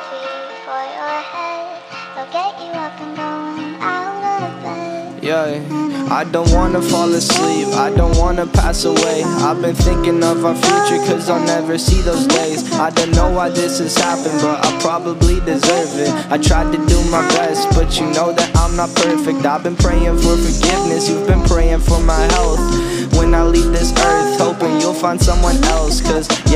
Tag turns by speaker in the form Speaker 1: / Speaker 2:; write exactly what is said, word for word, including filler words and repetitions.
Speaker 1: coffee for your head. They'll get you up and going out of bed.
Speaker 2: Yeah, I don't wanna fall asleep, I don't wanna pass away. I've been thinking of our future, cause I'll never see those days. I don't know why this has happened, but I probably deserve it. I tried to do my best, but you know that I'm not perfect. I've been praying for forgiveness, you've been praying for my health. When I leave this earth, hoping you'll find someone else, cause yeah,